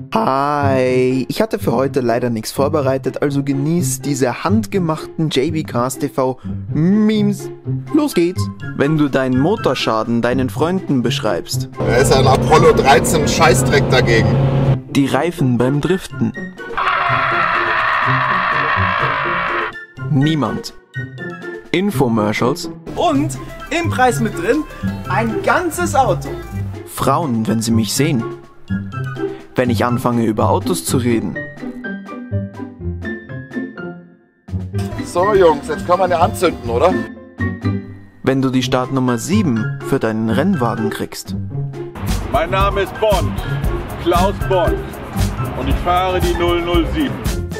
Hi, ich hatte für heute leider nichts vorbereitet, also genieß diese handgemachten JBcast TV Memes. Los geht's! Wenn du deinen Motorschaden deinen Freunden beschreibst. Er ist ein Apollo 13 Scheißdreck dagegen. Die Reifen beim Driften. Niemand. Infomercials. Und im Preis mit drin ein ganzes Auto. Frauen, wenn sie mich sehen. Wenn ich anfange, über Autos zu reden. So Jungs, jetzt kann man ja anzünden, oder? Wenn du die Startnummer 7 für deinen Rennwagen kriegst. Mein Name ist Bond, Klaus Bond, und ich fahre die 007.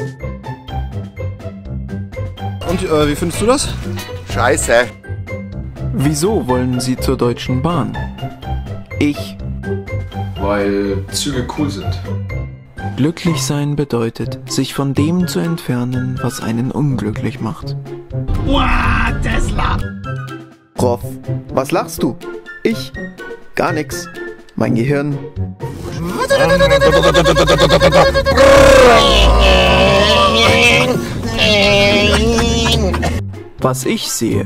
Und wie findest du das? Scheiße. Wieso wollen sie zur Deutschen Bahn? Ich. Weil Züge cool sind. Glücklich sein bedeutet, sich von dem zu entfernen, was einen unglücklich macht. Wow, Tesla! Prof, was lachst du? Ich? Gar nix. Mein Gehirn. Was ich sehe.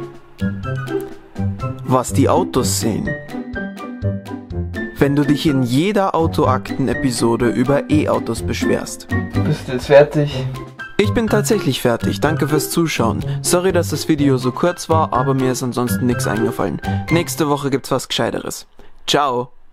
Was die Autos sehen. Wenn du dich in jeder Autoakten-Episode über E-Autos beschwerst. Bist du jetzt fertig? Ich bin tatsächlich fertig, danke fürs Zuschauen. Sorry, dass das Video so kurz war, aber mir ist ansonsten nichts eingefallen. Nächste Woche gibt's was Gescheiteres. Ciao!